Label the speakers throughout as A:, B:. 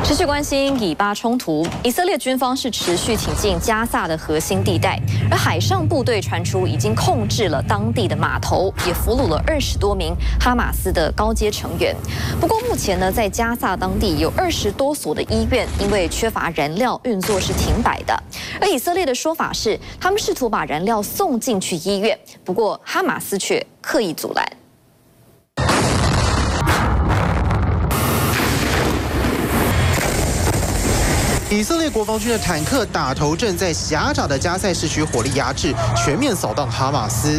A: 持续关心以巴冲突，以色列军方是持续挺进加萨的核心地带，而海上部队传出已经控制了当地的码头，也俘虏了20多名哈马斯的高阶成员。不过目前呢，在加萨当地有20多所的医院因为缺乏燃料，运作是停摆的。而以色列的说法是，他们试图把燃料送进去医院，不过哈马斯却刻意阻拦。
B: 以色列国防军的坦克打头阵，在狭窄的加塞市区火力压制，全面扫荡哈马斯。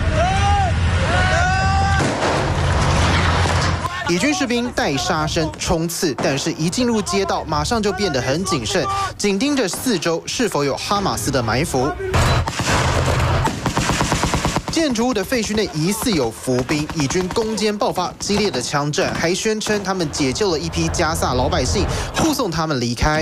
B: 以军士兵带杀声冲刺，但是一进入街道，马上就变得很谨慎，紧盯着四周是否有哈马斯的埋伏。 建筑物的废墟内疑似有伏兵，以军攻坚爆发激烈的枪战，还宣称他们解救了一批加萨老百姓，护送他们离开。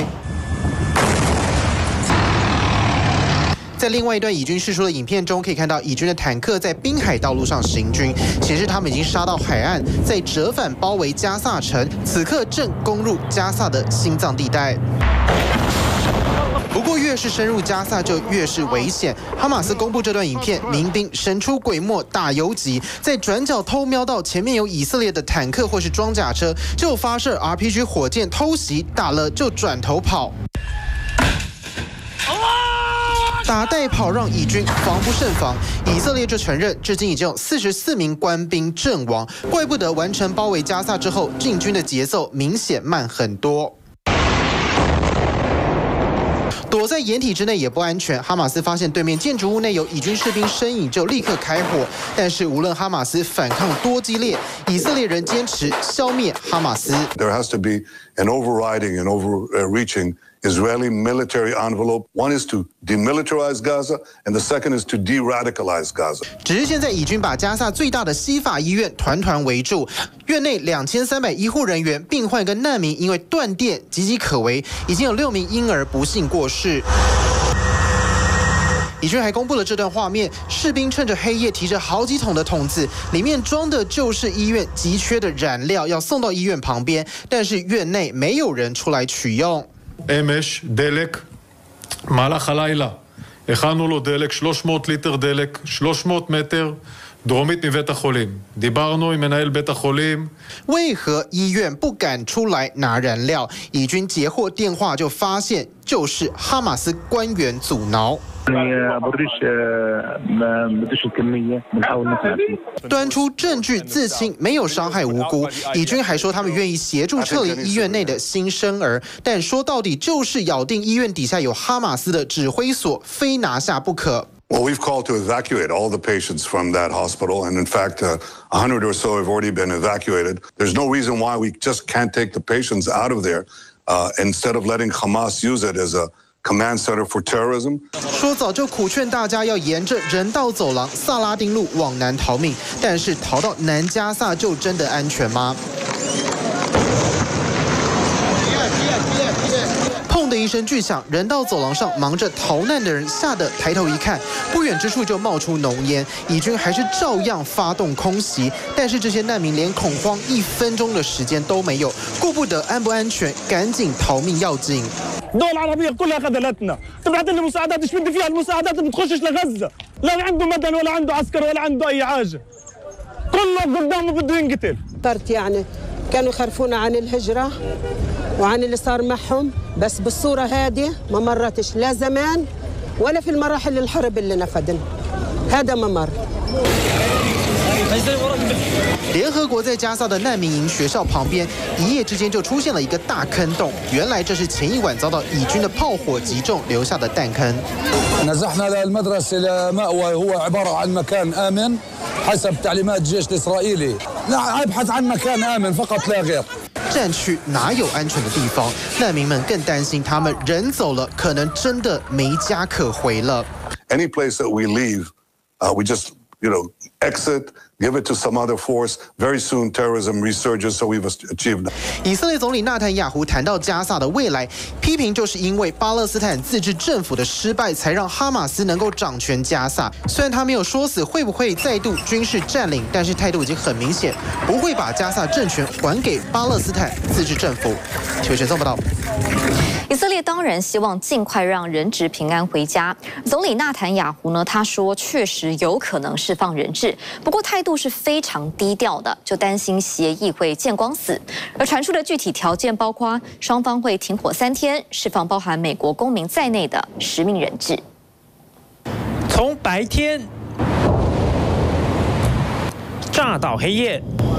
B: 在另外一段以军释出的影片中，可以看到以军的坦克在滨海道路上行军，显示他们已经杀到海岸，再折返包围加萨城，此刻正攻入加萨的心脏地带。 不过，越是深入加萨，就越是危险。哈马斯公布这段影片，民兵神出鬼没，打游击，在转角偷瞄到前面有以色列的坦克或是装甲车，就发射 RPG 火箭偷袭，打了就转头跑。 打带跑让以军防不胜防，以色列就承认，至今已经有44名官兵阵亡，怪不得完成包围加萨之后，进军的节奏明显慢很多。 躲在掩体之内也不安全。哈马斯发现对面建筑物内有以军士兵身影，就立刻开火。但是无论哈马斯反抗多激烈，以色列人坚持消灭哈马斯。
C: There has to be an overriding and overreaching Israeli military envelope. One is to demilitarize Gaza, and the second is to de-radicalize Gaza.
B: 只是现在以军把加萨最大的西法医院团团围住，院内2300医护人员、病患跟难民因为断电岌岌可危，已经有6名婴儿不幸过世。 以军还公布了这段画面，士兵趁着黑夜提着好几桶的桶子，里面装的就是医院急缺的燃料，要送到医院旁边，但是院内没有人出来取用。
D: אמש דלק מהלך הלילה הכנו לו דלק 300 ליטר דלק 300 מטר דרומית מבית החולים דיברנו עם מנהל בית החולים
B: 为何医院不敢出来拿燃料？以军截获电话就发现，就是哈马斯官员阻挠。 端出证据自清，没有伤害无辜。以军还说他们愿意协助撤离医院内的新生儿，但说到底就是咬定医院底下有哈马斯的指挥所，非拿下不可。
C: Well, we've called to evacuate all the patients from that hospital, and in fact, 100 or so have already been evacuated. There's no reason why we just can't take the patients out of there instead of letting Hamas use it as a command center for terrorism.
B: 说早就苦劝大家要沿着人道走廊萨拉丁路往南逃命，但是逃到南加萨就真的安全吗？ 砰的一声巨响，人道走廊上忙着逃难的人吓得抬头一看，不远之处就冒出浓烟。以军还是照样发动空袭，但是这些难民连恐慌1分钟的时间都没有，顾不得安不安全，赶紧逃命要紧。
E: الدول العربية كلها خذلتنا، تبعت لنا مساعدات ايش بدي فيها المساعدات ما بتخشش لغزة، لا عنده مدن ولا عنده عسكر ولا عنده أي حاجة، كله قدامه بده ينقتل.
F: صارت يعني كانوا يخرفونا عن الهجرة وعن اللي صار معهم، بس بالصورة هذه ما مرتش لا زمان ولا في المراحل الحرب اللي نفذن، هذا ما مر.
B: 联合国在加萨的难民营学校旁边，一夜之间就出现了一个大坑洞。原来这是前一晚遭到以军的炮火击中留下的弹坑。
G: نزحنا المدرسة إلى مأوى هو عبارة عن مكان آمن حسب تعليمات الجيش الإسرائيلي. أبحث عن مكان آمن فقط لا غير.
B: 战区哪有安全的地方？难民们更担心，他们人走了，可能真的没家可回了。
C: Any place that we leave, we just exit, give it to some other force. Very soon, terrorism resurges, so we've achieved that.
B: 以色列总理纳坦雅胡谈到加萨的未来，批评就是因为巴勒斯坦自治政府的失败，才让哈马斯能够掌权加萨。虽然他没有说死会不会再度军事占领，但是态度已经很明显，不会把加萨政权还给巴勒斯坦自治政府。请陈颂报道。
A: 以色列当然希望尽快让人质平安回家。总理纳坦雅胡呢，他说确实有可能释放人质，不过态度是非常低调的，就担心协议会见光死。而传出的具体条件包括双方会停火3天，释放包含美国公民在内的10名人质。
H: 从白天炸到黑夜。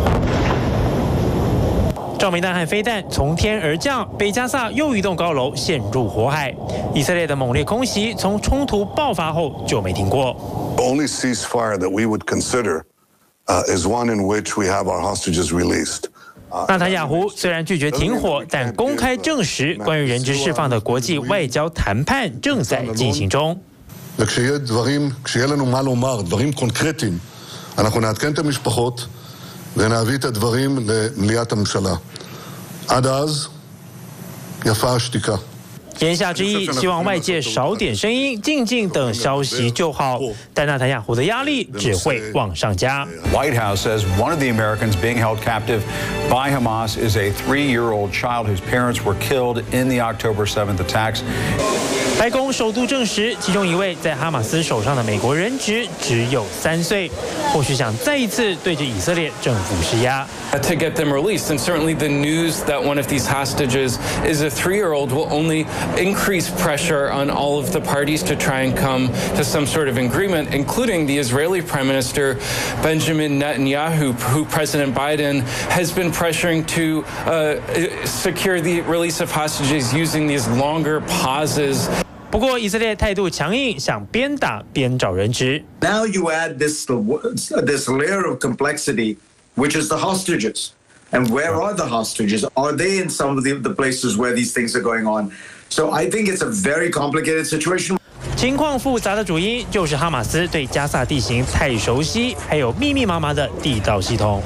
H: 照明弹和飞弹从天而降，北加萨又一栋高楼陷入火海。以色列的猛烈空袭从冲突爆发后就没停过。
C: The only ceasefire that we would consider is one in which we have our hostages released.
H: 纳坦雅胡虽然拒绝停火，但公开证实关于人质释放的国际外交谈判正在进行中。
C: כשיהיה לנו מה לומר, דברים קונקרטיים, אנחנו נעדכן את המשפחות ונביא את הדברים למליאת הממשלה. עד אז, יפה השתיקה.
H: 言下之意，希望外界少点声音，静静等消息就好。但纳坦雅胡的压力只会往上加。
I: White House says one of the Americans being held captive by Hamas is a 3-year-old child whose parents were killed in the October 7th attacks.
H: 白宫首度证实，其中一位在哈马斯手上的美国人质只有3岁，或许想再一次对着以色列政府施压。
J: To get them released, and certainly the news that one of these hostages is a 3-year-old will only increase pressure on all of the parties to try and come to some sort of agreement, including the Israeli Prime Minister Benjamin Netanyahu, who President Biden has been pressuring to secure the release of hostages using these longer pauses.
H: 不过，以色列态度强硬，想边打边找人质。
K: Now you add this layer of complexity, which is the hostages. And where are the hostages? Are they in some of the places where these things are going on? So I think it's a very complicated situation.
H: 情况复杂的主因就是哈马斯对加萨地形太熟悉，还有密密麻麻的地道系统。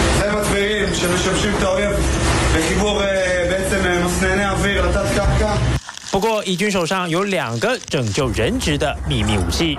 H: 不过，以军手上有2个拯救人质的秘密武器。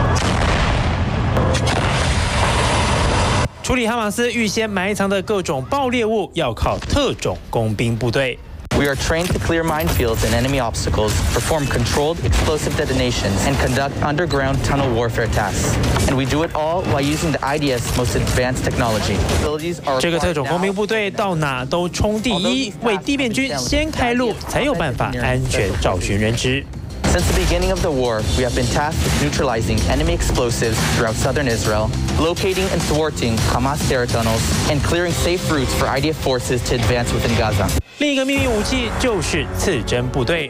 H: 处理哈马斯预先埋藏的各种爆裂物，要靠特种工兵部队。
L: We are trained to clear minefields and enemy obstacles, perform controlled explosive detonations, and conduct underground tunnel warfare tasks. And we do it all while using the IDF's most advanced technology.
H: 这个特种工兵部队到哪都冲第一，为地面军先开路，才有办法安全找寻人质。
L: Since the beginning of the war, we have been tasked with neutralizing enemy explosives throughout southern Israel, locating and thwarting Hamas terror tunnels, and clearing safe routes for IDF forces to advance within Gaza.
H: 另一个秘密武器就是刺针部队。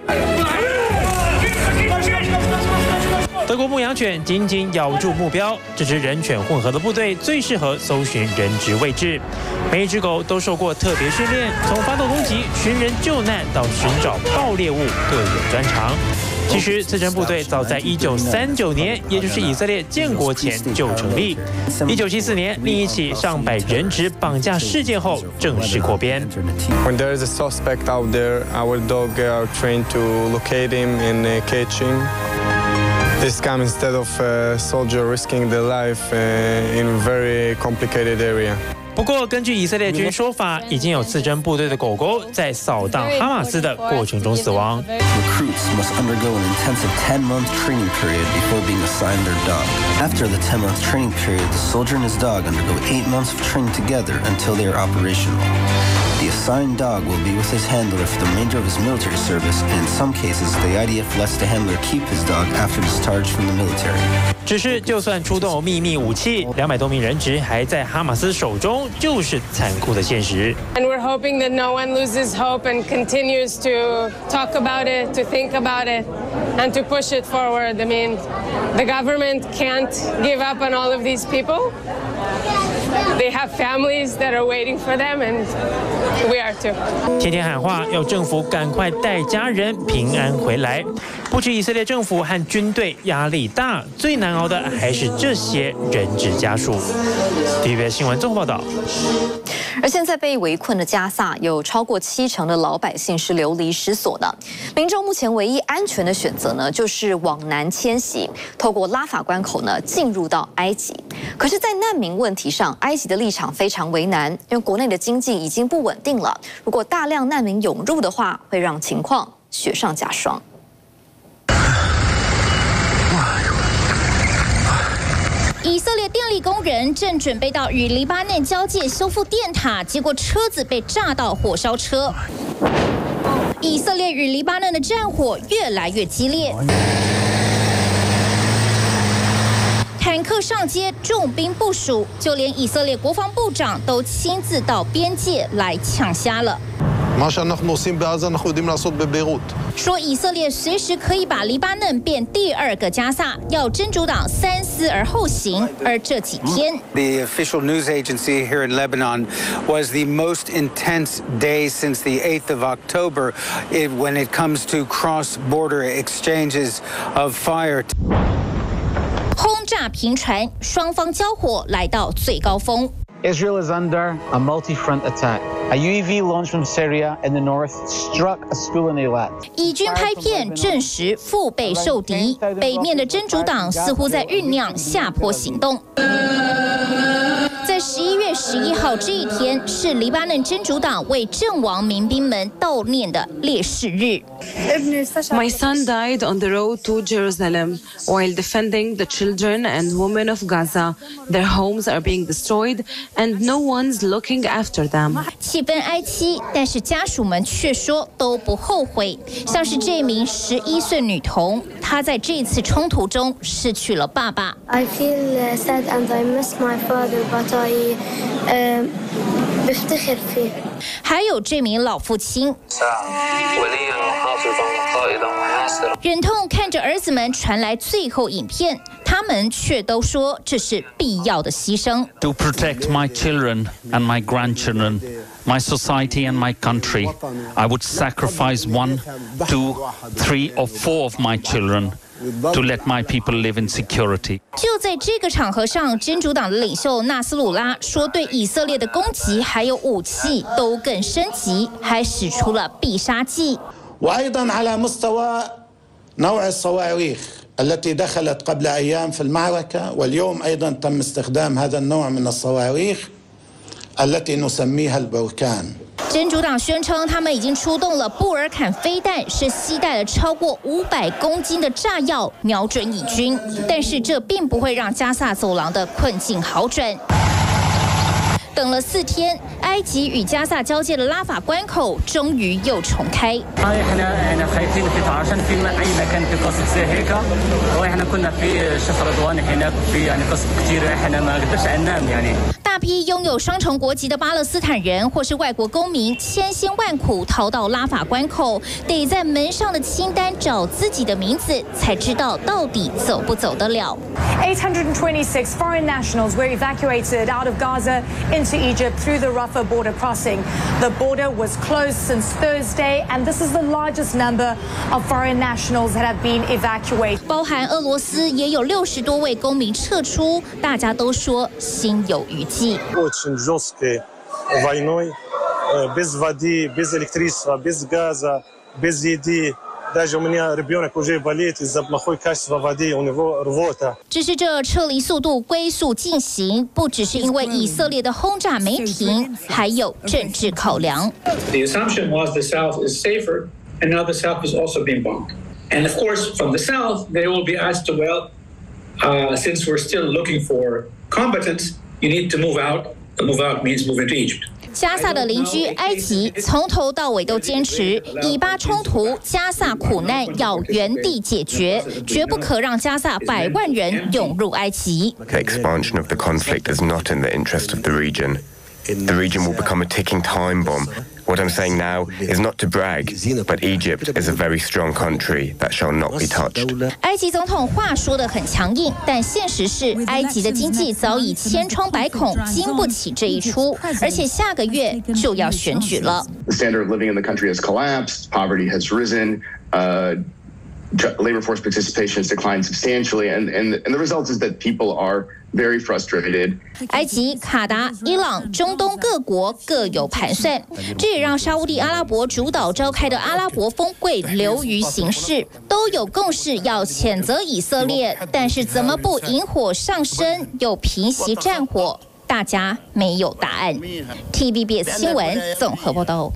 H: 德国牧羊犬紧紧咬住目标，这支人犬混合的部队最适合搜寻人质位置。每一只狗都受过特别训练，从发动攻击、寻人救难到寻找爆裂物各有专长。 其实，刺针部队早在1939年，也就是以色列建国前就成立。1974年，另一起上百人质绑架事件后正式扩编。
M: When there is a suspect out there, our dog are trained to locate him and catch him. This comes instead of a soldier risking their life in a very complicated area.
H: 不过，根据以色列军说法，已经有刺针部队的狗狗在扫荡哈马斯的过程中死亡。
N: Recruits must undergo an intensive 10-month training period before being assigned their dog. After the 10-month training period, the soldier and his dog undergo 8 months of training together until they are operational. The assigned dog will be with his handler for the remainder of his military service, and in some cases, the IDF lets the handler keep his dog after discharge from the military.
H: 只是，就算出动秘密武器，200多名人质还在哈马斯手中，就是残酷的现实。
O: And we're hoping that no one loses hope and continues to talk about it, to think about it, and to push it forward. I mean, the government can't give up on all of these people. They have families that are waiting for them, and We are too.
H: 天天喊话要政府赶快带家人平安回来。不止以色列政府和军队压力大，最难熬的还是这些人质家属。TVBS 新闻综合报道。
A: 而现在被围困的加萨，有超过70%的老百姓是流离失所的。民众目前唯一安全的选择呢，就是往南迁徙，透过拉法关口呢进入到埃及。可是，在难民问题上，埃及的立场非常为难，因为国内的经济已经不稳定了。如果大量难民涌入的话，会让情况雪上加霜。
P: 以色列电力工人正准备到与黎巴嫩交界修复电塔，结果车子被炸到火烧车。以色列与黎巴嫩的战火越来越激烈，坦克上街，重兵部署，就连以色列国防部长都亲自到边界来抢虾了。说以色列随时可以把黎巴嫩变第2个加萨，要真主党三思而后行。而这几天
Q: The official news agency here in Lebanon was the most intense day since the 8th of October when it comes to cross-border exchanges of fire.
P: 轰炸频传，双方交火来到最高峰。
R: Israel is under a multi-front attack. A UAV launched from Syria in the north struck a school in Eilat.
P: 以军拍片证实腹背受敌，北面的真主党似乎在酝酿下坡行动。在11月11号这一天，是黎巴嫩真主党为阵亡民兵们悼念的烈士日。
S: My son died on the road to Jerusalem while defending the children and women of Gaza. Their homes are being destroyed, and no one's looking after them.
P: 气氛哀戚，但是家属们却说都不后悔。像是这名11岁女童，她在这次冲突中失去了爸爸。
T: I feel sad and I miss my father, but I بفتخر فيه.
P: 还有这名老父亲，忍痛看着儿子们传来最后影片，他们却都说这是必要的牺牲。
U: To protect my children and my grandchildren, my society and my country, I would sacrifice 1, 2, 3, or 4 of my children to let my people live in security.
P: 就在这个场合上，真主党的领袖纳斯鲁拉说，对以色列的攻击还有武器都更升级，还使出了必杀技。
V: وأيضا على مستوى نوع الصواريخ التي دخلت قبل أيام في المعركة واليوم أيضا تم استخدام هذا النوع من الصواريخ التي نسميها البركان.
P: 真主党宣称，他们已经出动了布尔坎飞弹，是携带了超过500公斤的炸药，瞄准以军。但是这并不会让加萨走廊的困境好转。等了4天，埃及与加萨交界的拉法关口终于又重开。大批拥有双重国籍的巴勒斯坦人或是外国公民，千辛万苦逃到拉法关口，得在门上的清单找自己的名字，才知道到底走不走得了。
W: 826 foreign nationals were evacuated out of Gaza into Egypt through the Rafah border crossing. The border was closed since Thursday, and this is the largest number of foreign nationals that have been evacuated.
P: 包含俄罗斯也有60多位公民撤出，大家都说心有余悸。
E: Очень жесткой войной, без воды, без электричества, без газа, без еды. Даже у меня ребенок уже болеет из-за плохой качества воды, у него рвота.
P: 只是这撤离速度龟速进行，不只是因为以色列的轰炸没停，还有政治考量。
X: The assumption was the south is safer, and now the south is also being bombed. And of course, from the south, they will be asked to, well, since we're still looking for combatants, you need to move out. The move out means move into Egypt.
P: 加萨的邻居埃及从头到尾都坚持，以巴冲突、加萨苦难要原地解决，绝不可让加萨100万人涌入埃及。
Y: The expansion of the conflict is not in the interest of the region. The region will become a ticking time bomb
B: What I'm saying now is not to brag, but Egypt is a very strong country that shall not be touched.
P: 埃及总统话说得很强硬，但现实是埃及的经济早已千疮百孔，经不起这一出，而且下个月就要选举了。
D: The standard of living in the country has collapsed. Poverty has risen. Labor force participation has declined substantially, and the result is that people are very frustrated.
P: 埃及、卡达、伊朗、中东各国各有盘算，这也让沙烏地阿拉伯主导召开的阿拉伯峰会流于形式，都有共识要谴责以色列，但是怎么不引火上身又平息战火，大家没有答案。TVBS 新闻综合报道。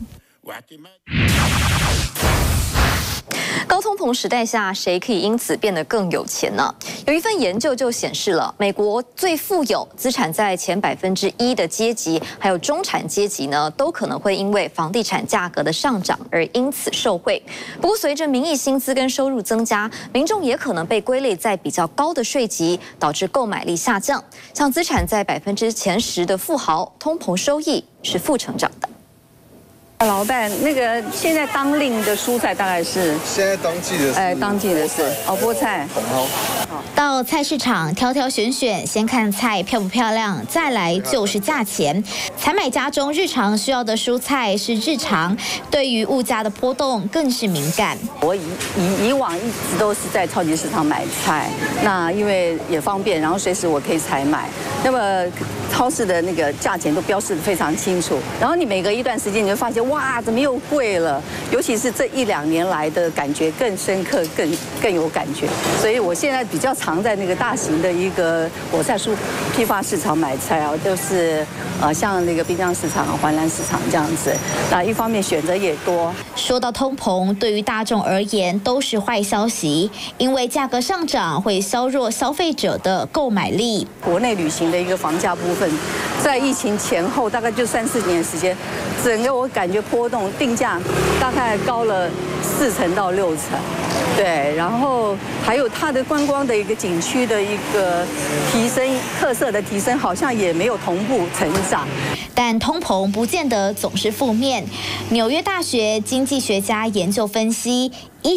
A: 高通膨时代下，谁可以因此变得更有钱呢？有一份研究就显示了，美国最富有、资产在前1%的阶级，还有中产阶级呢，都可能会因为房地产价格的上涨而因此受惠。不过，随着名义薪资跟收入增加，民众也可能被归类在比较高的税级，导致购买力下降。像资产在前10%的富豪，通膨收益是负成长的。
F: 老板，那个现在当令的蔬菜大概是？
G: 现在当季的是？
F: 当季的是菠菜、
G: 茼蒿。
P: 到菜市场挑挑选选，先看菜漂不漂亮，再来就是价钱。采买家中日常需要的蔬菜是日常，对于物价的波动更是敏感。
F: 我以往一直都是在超级市场买菜，那因为也方便，然后随时我可以采买。那么超市的那个价钱都标示得非常清楚，然后你每隔一段时间你就发现。 哇，怎么又贵了？尤其是这1、2年来的感觉更深刻，更有感觉。所以我现在比较常在那个大型的一个果菜蔬批发市场买菜啊，就是像那个滨江市场、环南市场这样子。那一方面选择也多。
P: 说到通膨，对于大众而言都是坏消息，因为价格上涨会削弱消费者的购买力。
F: 国内旅行的一个房价部分，在疫情前后大概就3、4年的时间，整个我感觉。 波动定价大概高了4成到6成，对，然后还有它的观光的一个景区的一个提升特色的提升，好像也没有同步成长。
P: 但通膨不见得总是负面。纽约大学经济学家研究分析。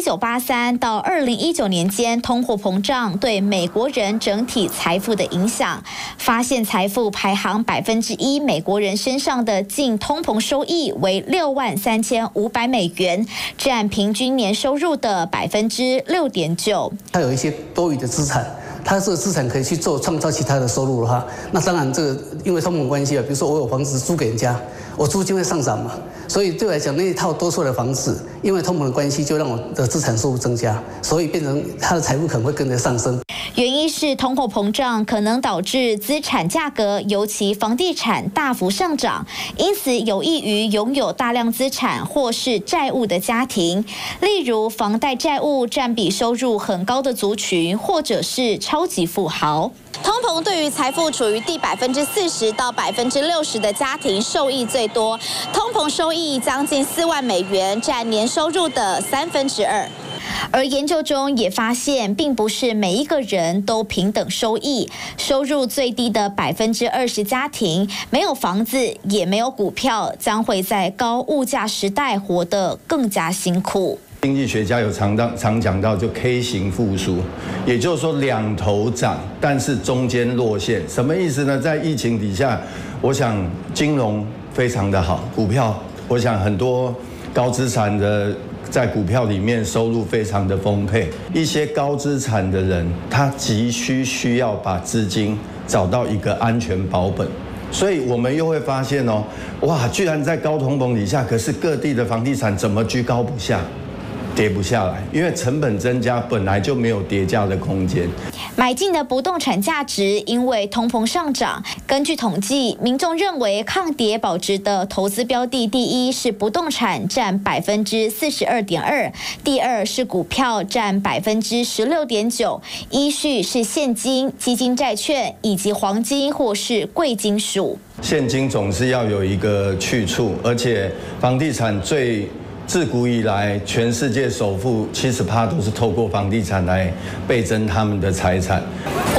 P: 1983到2019年间，通货膨胀对美国人整体财富的影响，发现财富排行1%，美国人身上的净通膨收益为$63,500美元，占平均年收入的6.9%。
Y: 它有一些多余的资产。 他这个资产可以去创造其他的收入的话，那当然这个因为通膨关系啊，比如说我有房子租给人家，我租金会上涨嘛，所以对我来讲那一套多出来的房子，因为通膨的关系，就让我的资产收入增加，所以变成他的财富可能会跟着上升。
P: 原因是通货膨胀可能导致资产价格，尤其房地产大幅上涨，因此有益于拥有大量资产或是债务的家庭，例如房贷债务占比收入很高的族群，或者是 超级富豪，通膨对于财富处于第40%到60%的家庭受益最多，通膨收益将近4万美元，占年收入的2/3。而研究中也发现，并不是每一个人都平等收益，收入最低的20%家庭没有房子，也没有股票，将会在高物价时代活得更加辛苦。
Z: 经济学家有常讲到，就 K 型复苏，也就是说两头涨，但是中间落线，什么意思呢？在疫情底下，我想金融非常的好，股票，我想很多高资产的在股票里面收入非常的丰沛，一些高资产的人，他急需要把资金找到一个安全保本。 所以我们又会发现哦，哇，居然在高通膨底下，可是各地的房地产怎么居高不下？ 跌不下来，因为成本增加，本来就没有跌价的空间。
P: 买进的不动产价值因为通膨上涨，根据统计，民众认为抗跌保值的投资标的，第一是不动产占42.2%，第二是股票占16.9%，依序是现金、基金、债券以及黄金或是贵金属。
Z: 现金总是要有一个去处，而且房地产自古以来，全世界首富70%都是透过房地产来倍增他们的财产。
P: 国内外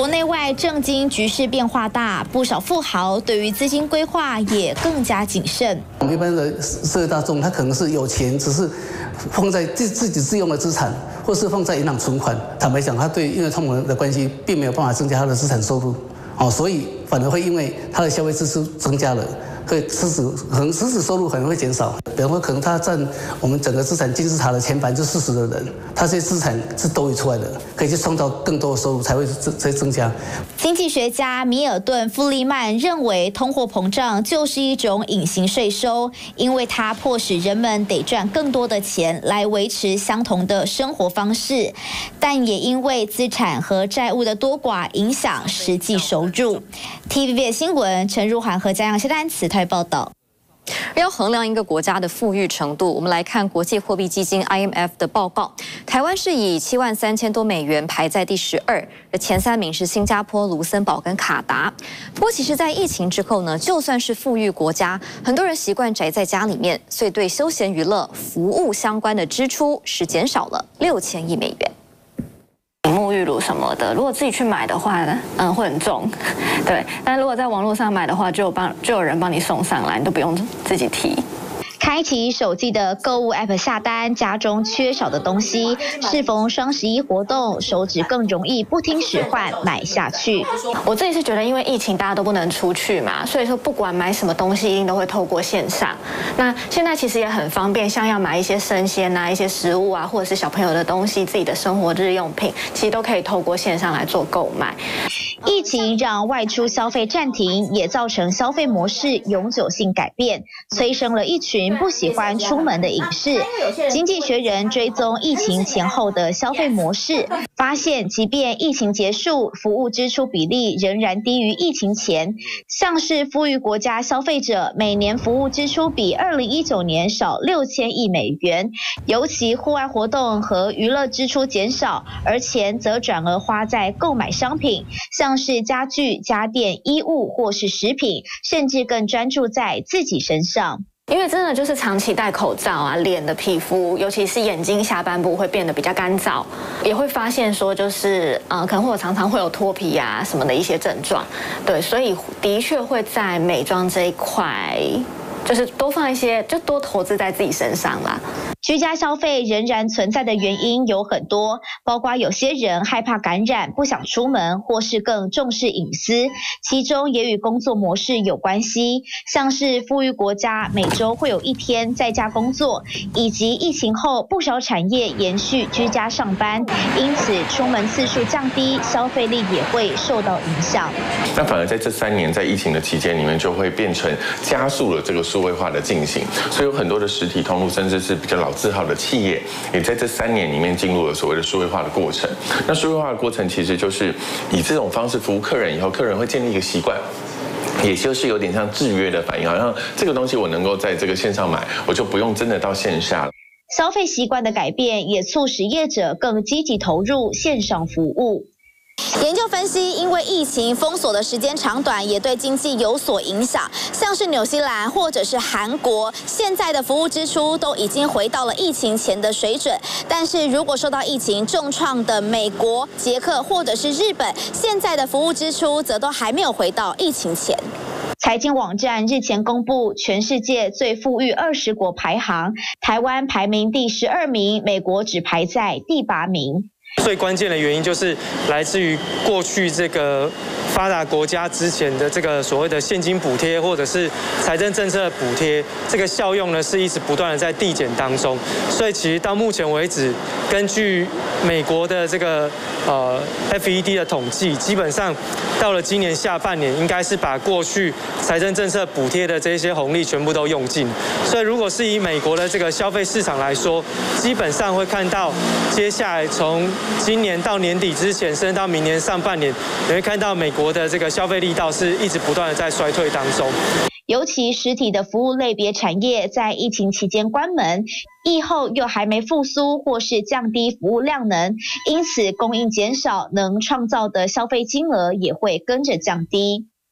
P: 在政经局势变化大，不少富豪对于资金规划也更加谨慎。
Y: 我们一般的社会大众，他可能是有钱，只是放在自己自用的资产，或是放在银行存款。坦白讲，他对因为通膨的关系，并没有办法增加他的资产收入，所以反而会因为他的消费支出增加了。会实质收入可能会减少，比方说可能他占我们整个资产金字塔的前40%的人，他这些资产是多余出来的，可以去创造更多的收入才会增加。
P: 经济学家米尔顿·弗利曼认为，通货膨胀就是一种隐形税收，因为它迫使人们得赚更多的钱来维持相同的生活方式，但也因为资产和债务的多寡影响实际收入。TVB 新闻陈如涵和嘉阳谢丹词台报道。
A: 要衡量一个国家的富裕程度，我们来看国际货币基金 IMF 的报告。台湾是以73000多美元排在第12，而前3名是新加坡、卢森堡跟卡达。不过，其实，在疫情之后呢，就算是富裕国家，很多人习惯宅在家里面，所以对休闲娱乐、服务相关的支出是减少了6000亿美元。
C: 沐浴乳什么的，如果自己去买的话呢，会很重，对。但如果在网络上买的话，就有人帮你送上来，你都不用自己提。
P: 开启手机的购物 App 下单，家中缺少的东西，适逢双11活动，手指更容易不听使唤买下去。
C: 我自己是觉得，因为疫情大家都不能出去嘛，所以说不管买什么东西，一定都会透过线上。那现在其实也很方便，像要买一些生鲜啊、一些食物啊，或者是小朋友的东西、自己的生活日用品，其实都可以透过线上来做购买。
P: 疫情让外出消费暂停，也造成消费模式永久性改变，催生了一群不喜欢出门的隐士。经济学人追踪疫情前后的消费模式，发现即便疫情结束，服务支出比例仍然低于疫情前。像是富裕国家消费者每年服务支出比2019年少6000亿美元，尤其户外活动和娱乐支出减少，而钱则转而花在购买商品，像是家具、家电、衣物或是食品，甚至更专注在自己身上。
C: 因为真的就是长期戴口罩啊，脸的皮肤，尤其是眼睛下半部会变得比较干燥，也会发现说就是可能会常常会有脱皮啊什么的一些症状，对，所以的确会在美妆这一块，就是多放一些，就多投资在自己身上啦。
P: 居家消费仍然存在的原因有很多，包括有些人害怕感染，不想出门，或是更重视隐私，其中也与工作模式有关系，像是富裕国家每周会有1天在家工作，以及疫情后不少产业延续居家上班，因此出门次数降低，消费力也会受到影响。
G: 那反而在这3年在疫情的期间里面，就会变成加速了这个数位化的进行，所以有很多的实体通路，甚至是比较老字号的企业，也在这3年里面进入了所谓的数位化的过程。那数位化的过程其实就是以这种方式服务客人以后，客人会建立一个习惯。也就是有点像制约的反应，好像这个东西我能够在这个线上买，我就不用真的到线下了。
P: 消费习惯的改变也促使业者更积极投入线上服务。研究分析，因为疫情封锁的时间长短也对经济有所影响，像是纽西兰或者是韩国，现在的服务支出都已经回到了疫情前的水准。但是如果受到疫情重创的美国、捷克或者是日本，现在的服务支出则都还没有回到疫情前。财经网站日前公布全世界最富裕20国排行，台湾排名第12名，美国只排在第8名。
I: 最关键的原因就是来自于过去这个发达国家之前的这个所谓的现金补贴或者是财政政策补贴，这个效用呢是一直不断的在递减当中。所以其实到目前为止，根据美国的这个FED 的统计，基本上到了今年下半年，应该是把过去财政政策补贴的这些红利全部都用尽。所以如果是以美国的这个消费市场来说，基本上会看到接下来从今年到年底之前，甚至到明年上半年，你会看到美国的这个消费力道是一直不断的在衰退当中。
P: 尤其实体的服务类别产业在疫情期间关门，疫后又还没复苏或是降低服务量能，因此供应减少，能创造的消费金额也会跟着降低。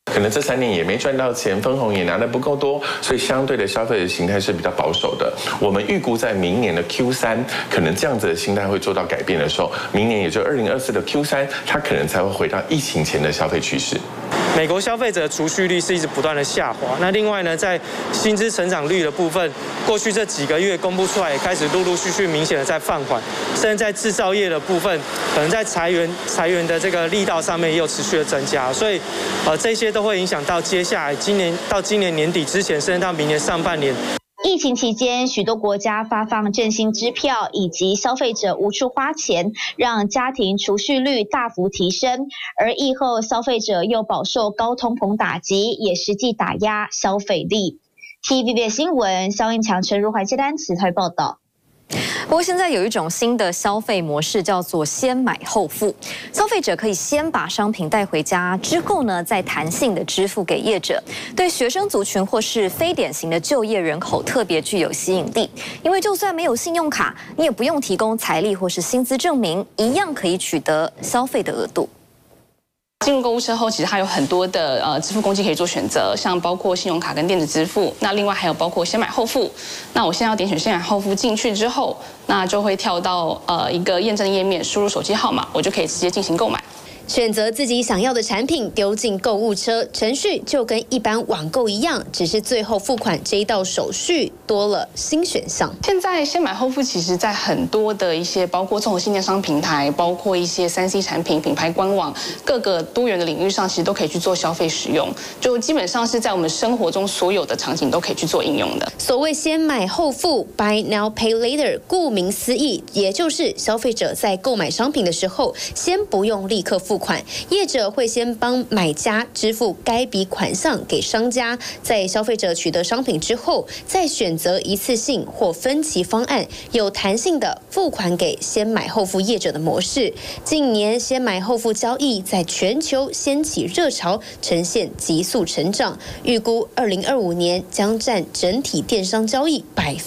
G: 可能这3年也没赚到钱，分红也拿得不够多，所以相对的消费的形态是比较保守的。我们预估在明年的 Q3，可能这样子的心态会做到改变的时候，明年也就2024的 Q3，它可能才会回到疫情前的消费趋势。
I: 美国消费者的储蓄率是一直不断的下滑。那另外呢，在薪资成长率的部分，过去这几个月公布出来，也开始陆陆续续明显的在放缓，甚至在制造业的部分，可能在裁员的这个力道上面也有持续的增加。所以，这些都会影响到接下来今年年底之前，甚至到明年上半年。
J: 疫情期间，许多国家发放振兴支票，以及消费者无处花钱，让家庭储蓄率大幅提升。而疫后消费者又饱受高通膨打击，也实际打压消费力。TVB 新闻，肖英强、陈如怀接单词台报道。
A: 不过现在有一种新的消费模式，叫做先买后付。消费者可以先把商品带回家，之后呢再弹性的支付给业者。对学生族群或是非典型的就业人口特别具有吸引力，因为就算没有信用卡，你也不用提供财力或是薪资证明，一样可以取得消费的额度。
K: 进入购物车后，其实它有很多的支付工具可以做选择，像包括信用卡跟电子支付。那另外还有包括先买后付。那我现在要点选先买后付进去之后，那就会跳到一个验证页面，输入手机号码，我就可以直接进行购买。
L: 选择自己想要的产品，丢进购物车，程序就跟一般网购一样，只是最后付款这一道手续多了新选项。
K: 现在先买后付，其实在很多的一些包括综合性电商平台，包括一些3C 产品品牌官网，各个多元的领域上，其实都可以去做消费使用。就基本上是在我们生活中所有的场景都可以去做应用的。
L: 所谓先买后付 （Buy Now Pay Later），顾名思义，也就是消费者在购买商品的时候，先不用立刻付款，业者会先帮买家支付该笔款项给商家，在消费者取得商品之后，再选择一次性或分期方案，有弹性的付款给先买后付业者的模式。近年先买后付交易在全球掀起热潮，呈现急速成长，预估2025年将占整体电商交易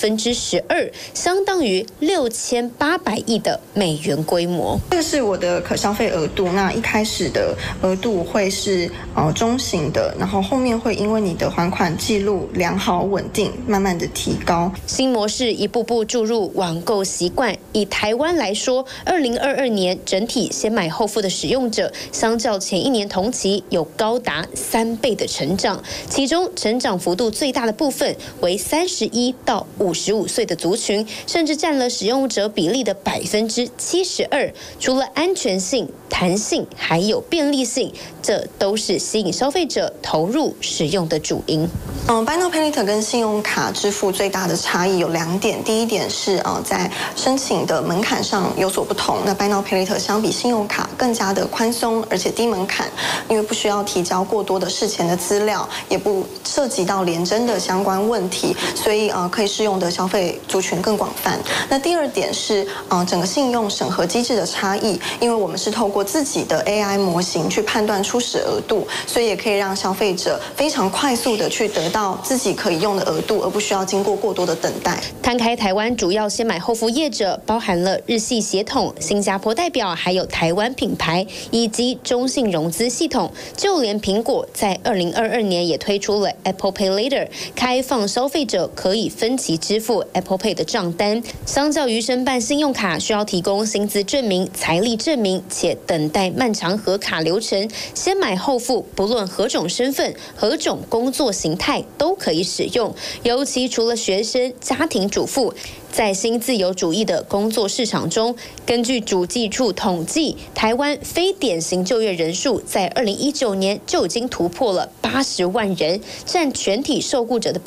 L: 12%，相当于6800亿的美元规模。
M: 这个是我的可消费额度，那一开始的额度会是中型的，然后后面会因为你的还款记录良好稳定，慢慢的提高。
L: 新模式一步步注入网购习惯。以台湾来说，2022年整体先买后付的使用者，相较前一年同期有高达3倍的成长，其中成长幅度最大的部分为31到55岁的族群，甚至占了使用者比例的72%。除了安全性、弹性还有便利性，这都是吸引消费者投入使用的主因。
M: Buy Now Pay Later 跟信用卡支付最大的差异有2点，第一点是在申请的门槛上有所不同。那 Buy Now Pay Later 相比信用卡更加的宽松，而且低门槛，因为不需要提交过多的事前的资料，也不涉及到联征的相关问题，所以可以适用的消费族群更广泛。那第二点是整个信用审核机制的差异，因为我们是透过自己的 AI 模型去判断初始额度，所以也可以让消费者非常快速的去得到自己可以用的额度，而不需要经过过多的等待。
L: 摊开台湾主要先买后付业者，包含了日系协同、新加坡代表，还有台湾品牌以及中信融资系统。就连苹果在2022年也推出了 Apple Pay Later， 开放消费者可以分期支付 Apple Pay 的账单。相较于申办信用卡需要提供薪资证明、财力证明，且等待漫长核卡流程，先买后付不论何种身份、何种工作形态都可以使用。尤其除了学生、家庭主妇，在新自由主义的工作市场中，根据主计处统计，台湾非典型就业人数在2019年就已经突破了80万人，占全体受雇者的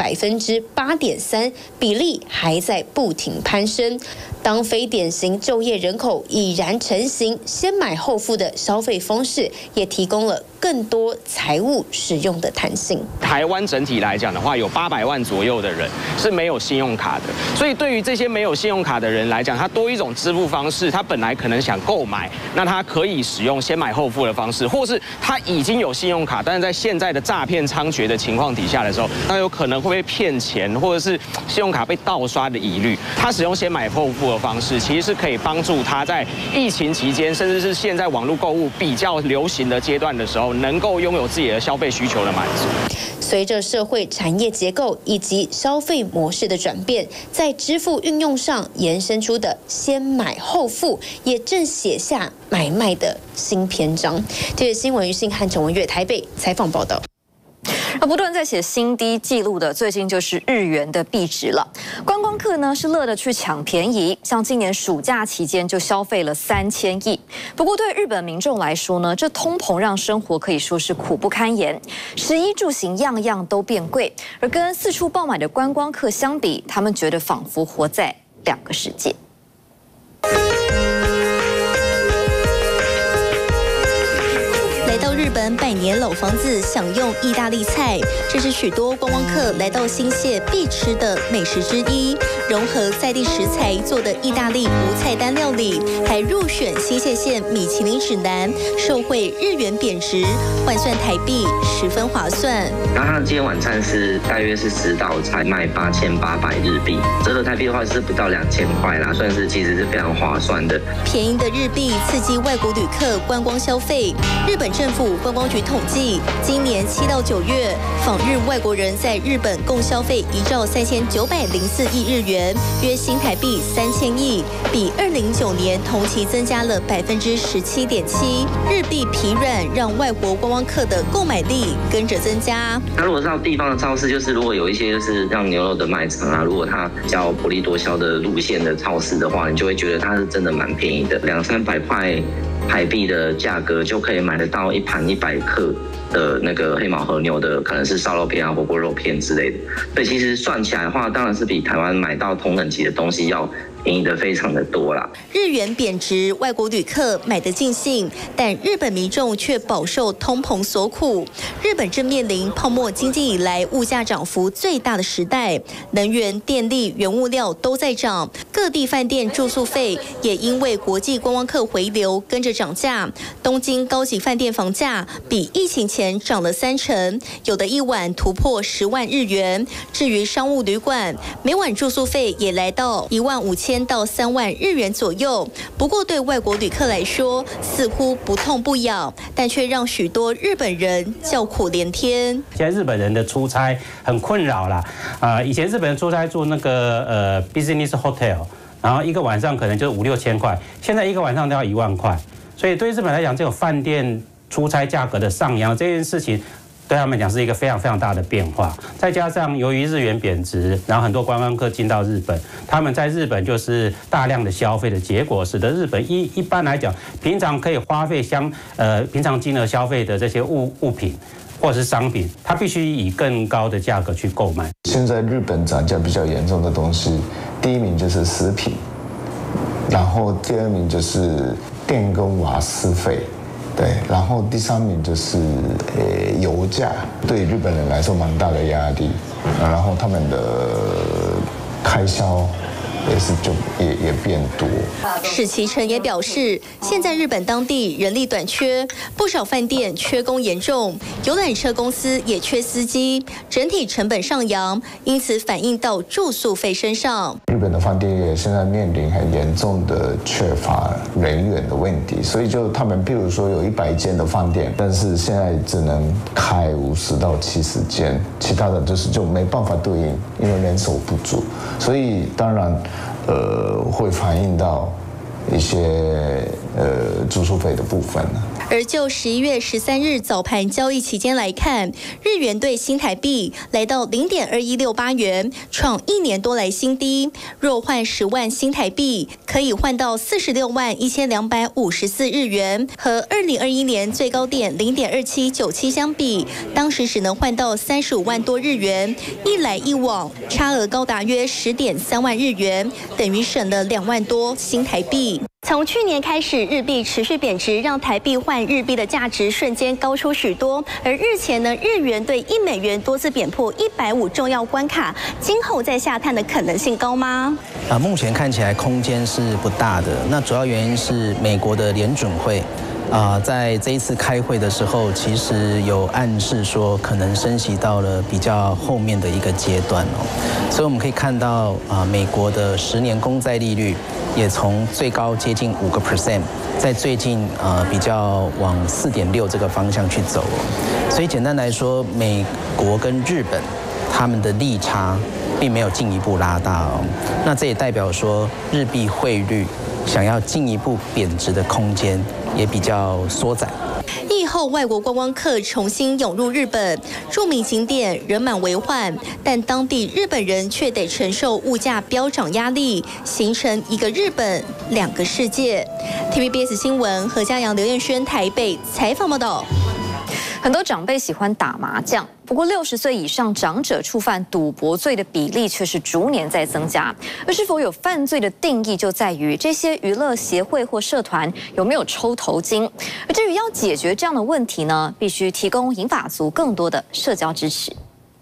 L: 8.3%，比例还在不停攀升。当非典型就业人口已然成型，先买后付的消费方式也提供了更多财务使用的弹性。
N: 台湾整体来讲的话，有800万左右的人是没有信用卡的，所以对于这些没有信用卡的人来讲，他多一种支付方式，他本来可能想购买，那他可以使用先买后付的方式，或是他已经有信用卡，但是在现在的诈骗猖獗的情况底下的时候，他有可能会被骗钱，或者是信用卡被盗刷的疑虑。他使用先买后付的方式，其实是可以帮助他在疫情期间，甚至是现在网络购物比较流行的阶段的时候， 能够拥有自己的消费需求的满足。
L: 随着社会产业结构以及消费模式的转变，在支付运用上延伸出的先买后付，也正写下买卖的新篇章。这是新闻于信和陈文月台北采访报道。
A: 而不断在写新低纪录的，最近就是日元的币值了。观光客呢是乐得去抢便宜，像今年暑假期间就消费了3000亿。不过对日本民众来说呢，这通膨让生活可以说是苦不堪言，食衣住行样样都变贵。而跟四处爆买的观光客相比，他们觉得仿佛活在两个世界。
H: 来到日本百年老房子享用意大利菜，这是许多观光客来到新泻必吃的美食之一。融合在地食材做的意大利无菜单料理，还入选新泻县米其林指南，受惠日元贬值，换算台币十分划算。
O: 那它今天晚餐是大约是10道菜，卖8800日币，折合台币的话是不到2000块啦，算是其实是非常划算的。
H: 便宜的日币刺激外国旅客观光消费。日本政府观光局统计，今年7到9月，访日外国人在日本共消费1兆3904亿日元，约新台币3000亿，比2009年同期增加了17.7%。日币疲软，让外国观光客的购买力跟着增加。
O: 那如果到地方的超市，就是如果有一些就是像牛肉的卖场啊，如果它比较薄利多销的路线的超市的话，你就会觉得它是真的蛮便宜的，200-300块台币的价格就可以买得到一盘100克的那个黑毛和牛的，可能是烧肉片啊、火锅肉片之类的。所以其实算起来的话，当然是比台湾买到同等级的东西要便宜的非常的多啦。
H: 日元贬值，外国旅客买得尽兴，但日本民众却饱受通膨所苦。日本正面临泡沫经济以来物价涨幅最大的时代，能源、电力、原物料都在涨，各地饭店住宿费也因为国际观光客回流跟着涨价。东京高级饭店房价比疫情前涨了30%，有的一晚突破10万日元。至于商务旅馆，每晚住宿费也来到15000到3万日元左右。不过对外国旅客来说，似乎不痛不痒，但却让许多日本人叫苦连天。
Q: 现在日本人的出差很困扰啦，以前日本人出差住那个business hotel， 然后一个晚上可能就5-6千块，现在一个晚上都要1万块，所以对日本来讲，这种饭店出差价格的上扬这件事情，对他们讲是一个非常非常大的变化。再加上由于日元贬值，然后很多观光客进到日本，他们在日本就是大量的消费的结果，使得日本一般来讲，平常可以花费平常金额消费的这些物品或者是商品，它必须以更高的价格去购买。
R: 现在日本涨价比较严重的东西，第一名就是食品，然后第二名就是电跟瓦斯费。对，然后第3名就是油价，对日本人来说蛮大的压力，然后他们的开销也变多。
H: 史其成也表示，现在日本当地人力短缺，不少饭店缺工严重，游览车公司也缺司机，整体成本上扬，因此反映到住宿费身上。
R: 日本的饭店业现在面临很严重的缺乏人员的问题，所以就他们譬如说有100间的饭店，但是现在只能开50到70间，其他的就没办法对应，因为人手不足，所以当然会反映到一些住宿费的部分呢。
H: 而就11月13日早盘交易期间来看，日元兑新台币来到0.2168元，创1年多来新低。若换10万新台币，可以换到46万1254日元，和2021年最高点0.2797相比，当时只能换到35万多日元，一来一往差额高达约10.3万日元，等于省了2万多新台币。从去年开始，日币持续贬值，让台币换日币的价值瞬间高出许多。而日前呢，日元对1美元多次贬破150重要关卡，今后再下探的可能性高吗？
S: 目前看起来空间是不大的。那主要原因是美国的联准会。在这一次开会的时候，其实有暗示说可能升息到了比较后面的一个阶段哦，所以我们可以看到美国的10年公债利率也从最高接近5%，在最近比较往4.6这个方向去走。所以简单来说，美国跟日本他们的利差并没有进一步拉大哦。那这也代表说日币汇率想要进一步贬值的空间也比较缩窄。
H: 疫后外国观光客重新涌入日本，著名景点人满为患，但当地日本人却得承受物价飙涨压力，形成一个日本两个世界。TVBS 新闻何家阳、刘彦轩台北采访报道。
A: 很多长辈喜欢打麻将，不过60岁以上长者触犯赌博罪的比例却是逐年在增加。而是否有犯罪的定义，就在于这些娱乐协会或社团有没有抽头金。而至于要解决这样的问题呢，必须提供银发族更多的社交支持。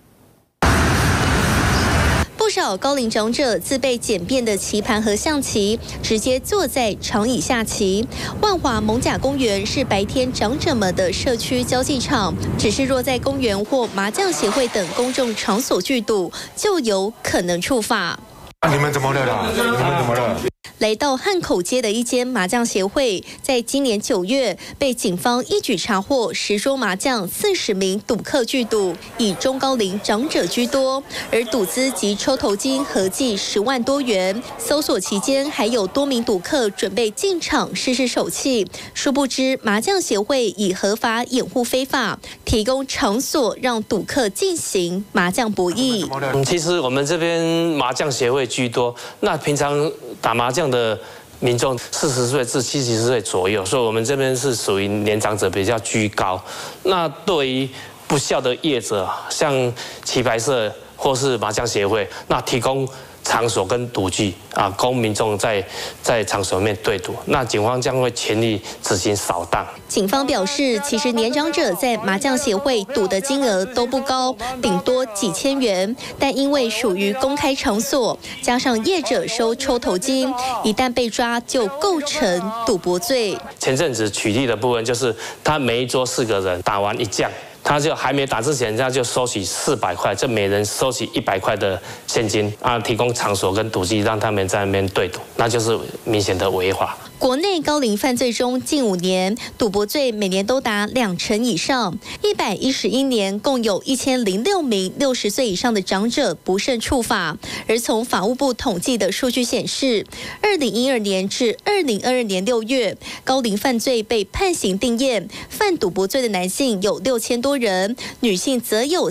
A: 不少高龄长者自备简便的棋盘和象棋，直接坐在长椅下棋。万华艋舺公园是白天长者们的社区交际场，只是若在公园或麻将协会等公众场所聚赌，就有可能触法。
E: 你们怎么了？你们怎么了？
H: 来到汉口街的一间麻将协会，在今年9月被警方一举查获10桌麻将，40名赌客聚赌，以中高龄长者居多，而赌资及抽头金合计10万多元。搜索期间，还有多名赌客准备进场试试手气，殊不知麻将协会以合法掩护非法，提供场所让赌客进行麻将博弈。
T: 其实我们这边麻将协会居多，那平常打麻将的民众40岁至70岁左右，所以我们这边是属于年长者比较居高。那对于不肖的业者，像棋牌社或是麻将协会，那提供场所跟赌具供民众在场所里面对赌，那警方将会全力执行扫荡。
H: 警方表示，其实年长者在麻将协会赌的金额都不高，顶多几千元，但因为属于公开场所，加上业者收抽头金，一旦被抓就构成赌博罪。
T: 前阵子取缔的部分就是他每一桌4个人打完一将，他就还没打之前，他就收取400块，就每人收取100块的现金提供场所跟赌具让他们在那边对赌，那就是明显的违法。
H: 国内高龄犯罪中，近5年赌博罪每年都达20%以上。111年共有1006名60岁以上的长者不慎触法。而从法务部统计的数据显示，2012年至2022年6月，高龄犯罪被判刑定谳，犯赌博罪的男性有6000多人，女性则有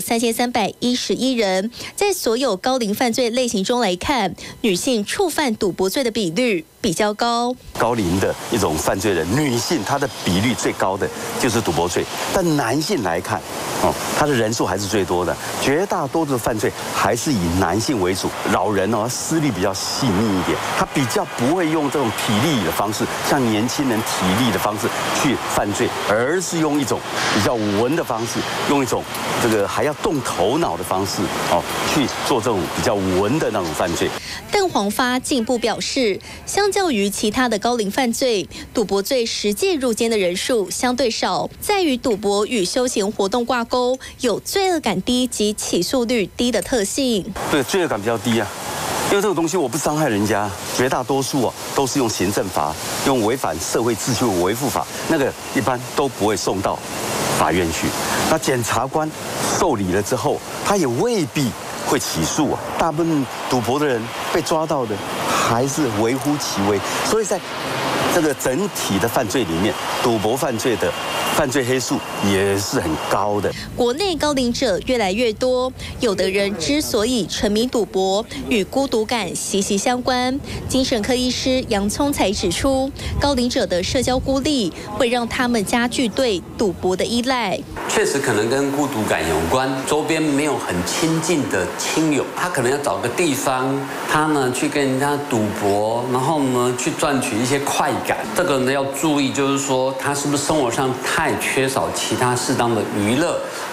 H: 3311人。在所有高龄犯罪类型中来看，女性触犯赌博罪的比率比较高。
U: 高龄的一种犯罪人，女性她的比率最高的就是赌博罪，但男性来看，他的人数还是最多的，绝大多数的犯罪还是以男性为主。老人思虑比较细腻一点，他比较不会用这种体力的方式，像年轻人体力的方式去犯罪，而是用一种比较文的方式，用一种这个还要动头脑的方式去做这种比较文的那种犯罪。
H: 邓黄发进一步表示，相较于其他的高龄犯罪，赌博罪实际入监的人数相对少，在于赌博与休闲活动挂钩，有罪恶感低及起诉率低的特性。
U: 对，罪恶感比较低啊，因为这个东西我不伤害人家，绝大多数都是用行政法，用违反社会秩序维护法，那个一般都不会送到法院去。那检察官受理了之后，他也未必会起诉啊。大部分赌博的人被抓到的还是微乎其微，所以在这个整体的犯罪里面，赌博犯罪的犯罪黑数也是很高的。
H: 国内高龄者越来越多，有的人之所以沉迷赌博，与孤独感息息相关。精神科医师杨聪才指出，高龄者的社交孤立会让他们加剧对赌博的依赖。
V: 确实可能跟孤独感有关，周边没有很亲近的亲友，他可能要找个地方，他呢去跟人家赌博，然后呢去赚取一些快感。这个呢要注意，就是说他是不是生活上太缺少其他适当的娱乐，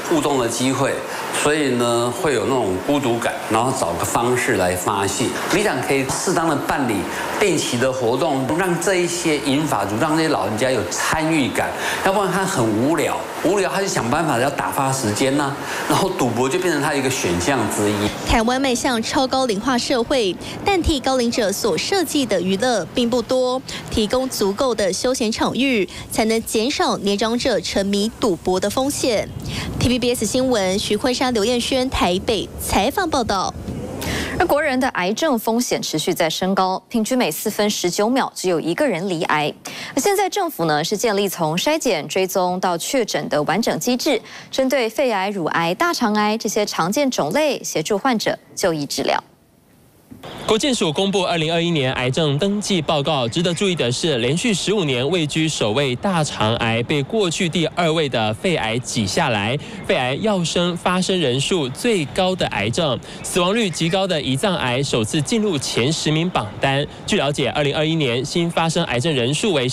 V: 互动的机会，所以呢会有那种孤独感，然后找个方式来发泄。里长可以适当的办理定期的活动，让这一些银发族，让这些老人家有参与感，要不然他很无聊他就想办法要打发时间呐，然后赌博就变成他一个选项之一。
H: 台湾迈向超高龄化社会，但替高龄者所设计的娱乐并不多，提供足够的休闲场域，才能减少年长者沉迷赌博的风险。TVBS 新闻徐坤珊、刘彦轩台北采访报道。
A: 而国人的癌症风险持续在升高，平均每4分19秒只有1个人罹癌。而现在政府呢是建立从筛检、追踪到确诊的完整机制，针对肺癌、乳癌、大肠癌这些常见种类，协助患者就医治疗。
B: 国健署公布2021年癌症登记报告，值得注意的是，连续15年位居首位大肠癌被过去第2位的肺癌挤下来。肺癌要生发生人数最高的癌症，死亡率极高的胰脏癌首次进入前10名榜单。据了解，2021年新发生癌症人数为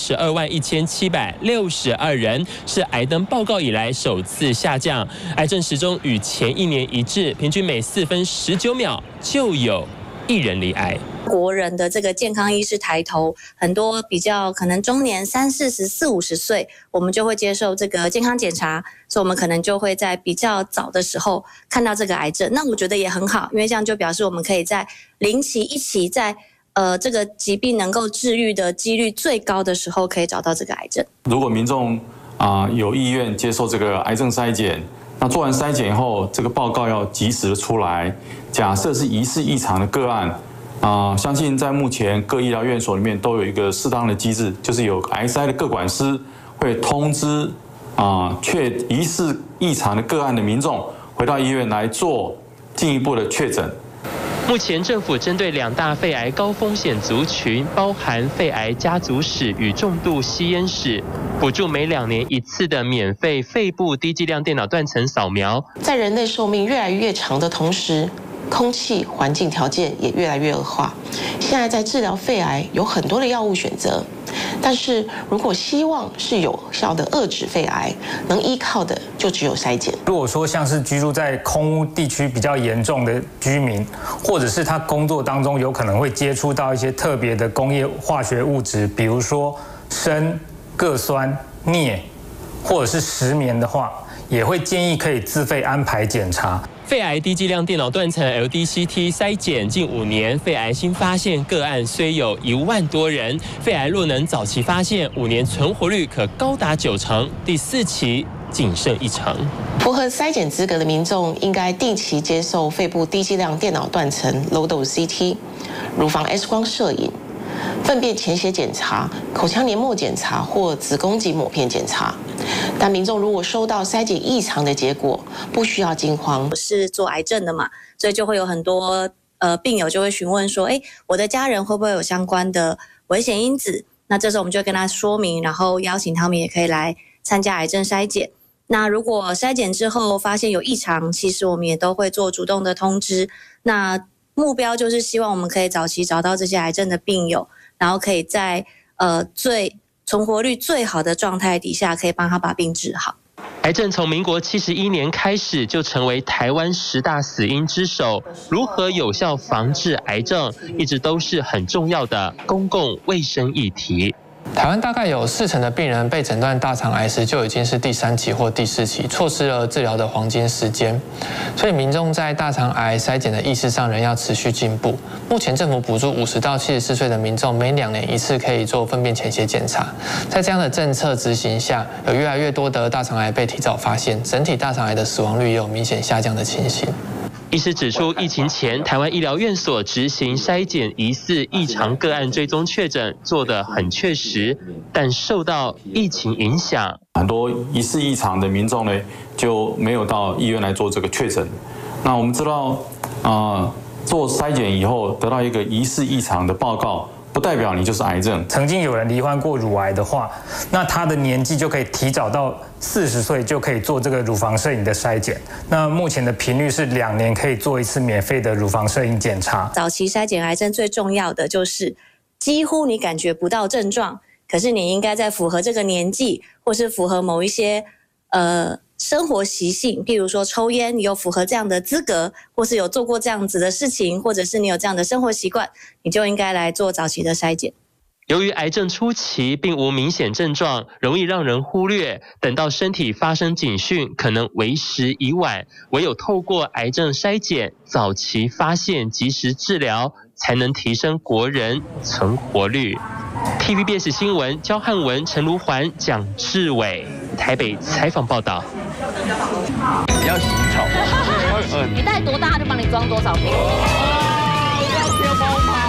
B: 121762人，是癌登报告以来首次下降。癌症始终与前一年一致，平均每4分19秒就有1人罹癌。
D: 国人的这个健康意识抬头，很多比较可能中年30、40、50岁，我们就会接受这个健康检查，所以我们可能就会在比较早的时候看到这个癌症。那我觉得也很好，因为这样就表示我们可以在0期、1期，在这个疾病能够治愈的几率最高的时候，可以找到这个癌症。
F: 如果民众有意愿接受这个癌症筛检，那做完筛检以后，这个报告要及时的出来。假设是疑似异常的个案，相信在目前各医疗院所里面都有一个适当的机制，就是有癌筛的个管师会通知疑似异常的个案的民众回到医院来做进一步的确诊。
B: 目前政府针对2大肺癌高风险族群，包含肺癌家族史与重度吸烟史，补助每2年1次的免费肺部低剂量电脑断层扫描。
W: 在人类寿命越来越长的同时，空气环境条件也越来越恶化。现在在治疗肺癌有很多的药物选择，但是如果希望是有效的遏制肺癌，能依靠的就只有筛检。
X: 如果说像是居住在空污地区比较严重的居民，或者是他工作当中有可能会接触到一些特别的工业化学物质，比如说砷、铬酸、镍，或者是石棉的话，也会建议可以自费安排检查。
B: 肺癌低剂量电脑断层 LDCT 筛检近5年，肺癌新发现个案虽有1万多人，肺癌若能早期发现，5年存活率可高达90%，第4期仅剩1成。
W: 符合筛检资格的民众应该定期接受肺部低剂量电脑断层 Low-Dose CT、乳房 X 光摄影、粪便潜血检查、口腔黏膜检查或子宫颈抹片检查。但民众如果收到筛检异常的结果，不需要惊慌。
D: 我是做癌症的嘛，所以就会有很多病友就会询问说，我的家人会不会有相关的危险因子？那这时候我们就会跟他说明，然后邀请他们也可以来参加癌症筛检。那如果筛检之后发现有异常，其实我们也都会做主动的通知。那目标就是希望我们可以早期找到这些癌症的病友，然后可以在最存活率最好的状态底下，可以帮他把病治好。
B: 癌症从民国71年开始就成为台湾10大死因之首，如何有效防治癌症，一直都是很重要的公共卫生议题。
Z: 台湾大概有40%的病人被诊断大肠癌时就已经是第3期或第4期，错失了治疗的黄金时间。所以民众在大肠癌筛检的意识上仍要持续进步。目前政府补助50到74岁的民众每2年1次可以做粪便潜血检查。在这样的政策执行下，有越来越多的大肠癌被提早发现，整体大肠癌的死亡率也有明显下降的情形。
B: 医师指出，疫情前台湾医疗院所执行筛检疑似异常个案追踪确诊做得很确实，但受到疫情影响，
F: 很多疑似异常的民众呢就没有到医院来做这个确诊。那我们知道，做筛检以后得到一个疑似异常的报告，不代表你就是癌症。
X: 曾经有人罹患过乳癌的话，那他的年纪就可以提早到40岁就可以做这个乳房摄影的筛检。那目前的频率是2年可以做1次免费的乳房摄影检查。
D: 早期筛检癌症最重要的就是几乎你感觉不到症状，可是你应该在符合这个年纪，或是符合某一些生活习性，譬如说抽烟，你有符合这样的资格，或是有做过这样子的事情，或者是你有这样的生活习惯，你就应该来做早期的筛检。
B: 由于癌症初期并无明显症状，容易让人忽略，等到身体发生警讯，可能为时已晚。唯有透过癌症筛检，早期发现、及时治疗，才能提升国人存活率。TVBS 新闻焦汉文、陈如环、蒋志伟台北采访报道。
C: 你要洗澡？
G: 你带多大就帮你装多少瓶？
C: 要贴包吗？